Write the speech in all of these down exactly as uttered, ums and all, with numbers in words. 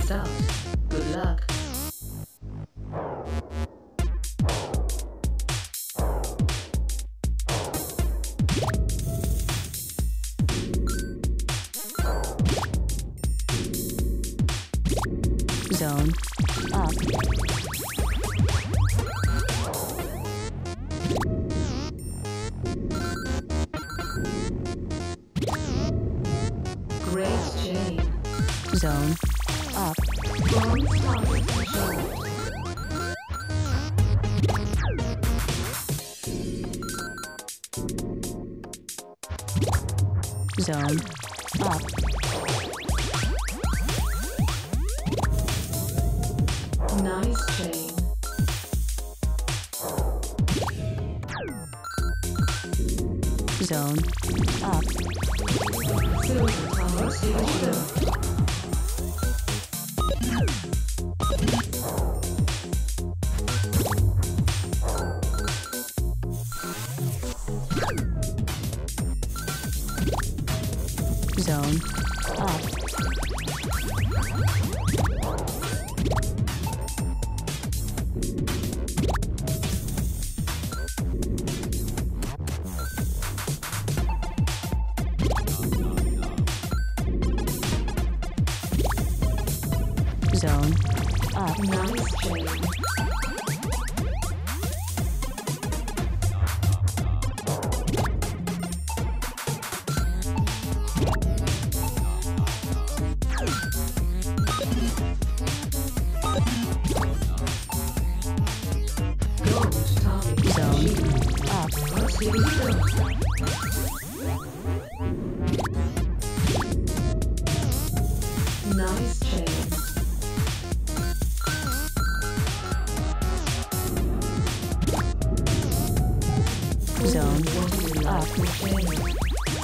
start. Good luck. Zone up. Great chain. Zone up. Bomb target control. Zone up. Nice chain. Zone up. Silver power switched up. Zone up. Zone up. Nice chain. Gold target Zone achieved. up. Let's give it a go. Nice chain. Zone What do you up. like to chain?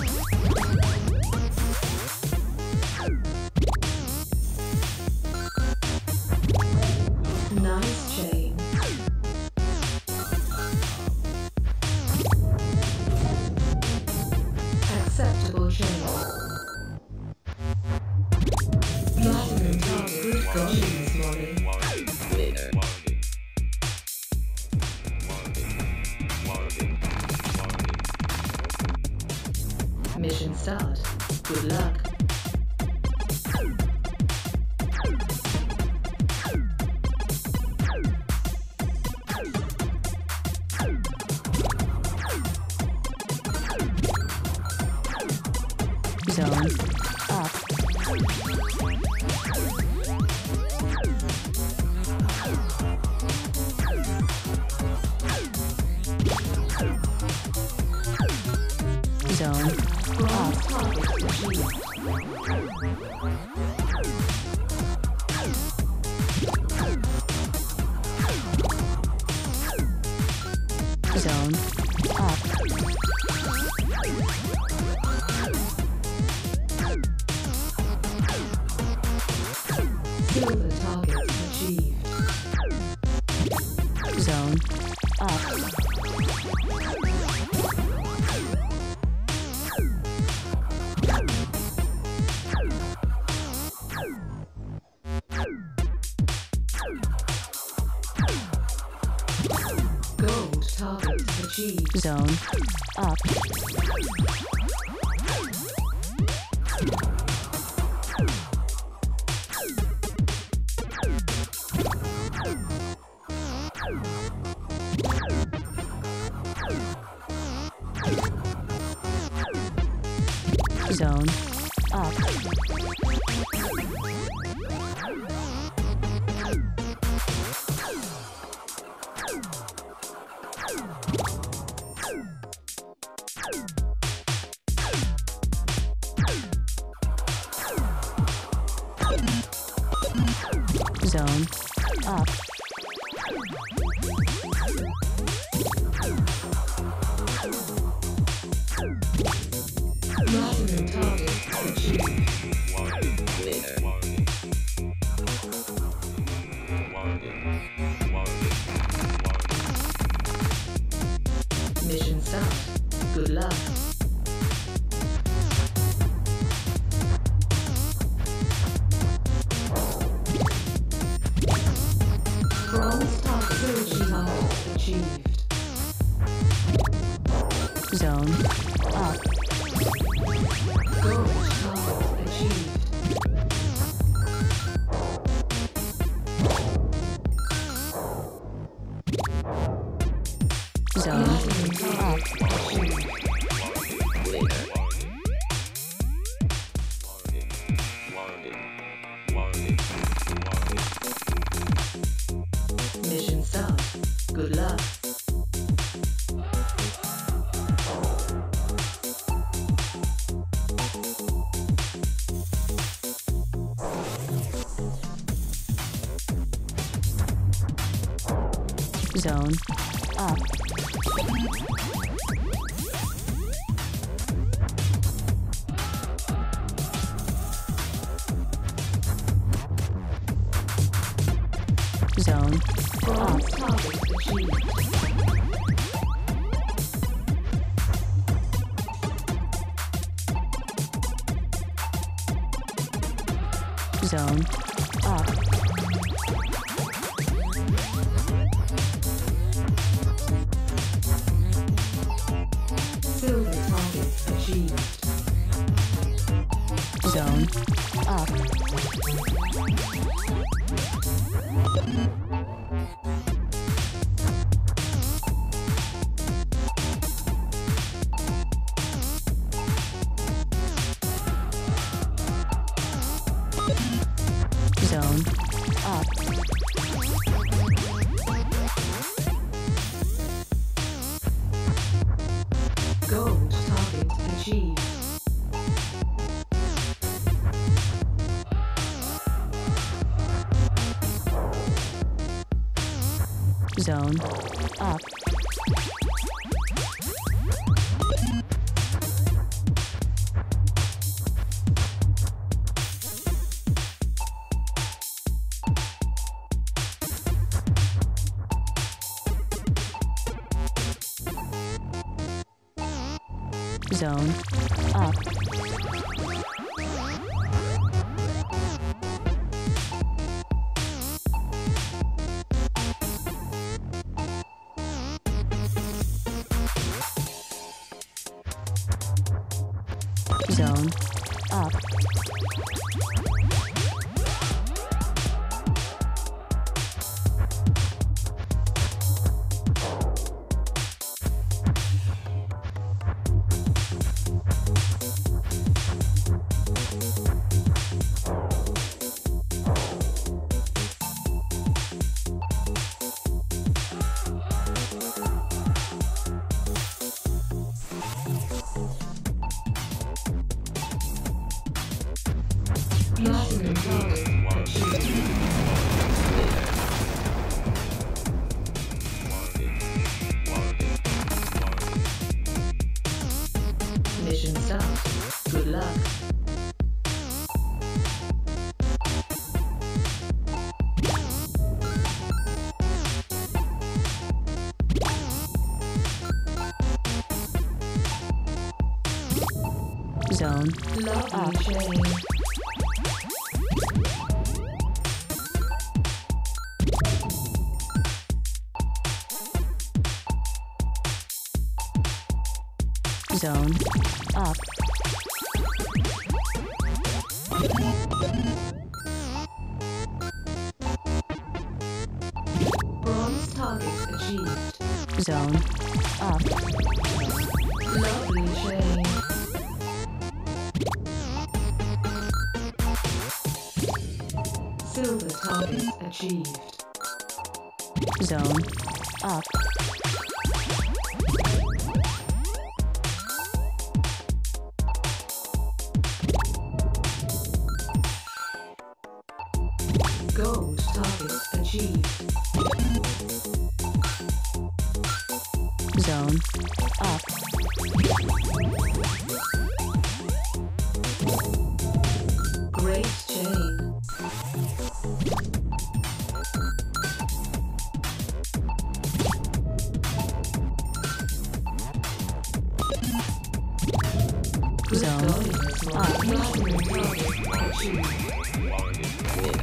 Nice chain. Acceptable chain. Platinum target good going this morning. Mission start. Good luck. Zone up. Zone Bronze up. target achieved. Zone up. Silver target achieved. Zone up. Gold target achieved. Zone up. Zone up. Zone up. Platinum target achieved. Mission start. Good luck. achieved. Zone up. Gold target achieved. Zone Platinum up. target achieved. Mission start. Good luck. Zone up. Zone Bronze up. target achieved. Zone up. Silver target achieved. Zone up. Zone up. Gold target achieved. Zone up. Zone up. Zone up. Platinum target achieved. Mission start. Good luck. Zone Lovely up. chain. Zone up. Bronze target achieved. Zone up. Lovely chain. Silver target achieved. Zone up. Gold target achieved. Zone up. Great chain. Good Zone going, this one. up. Platinum target achieved.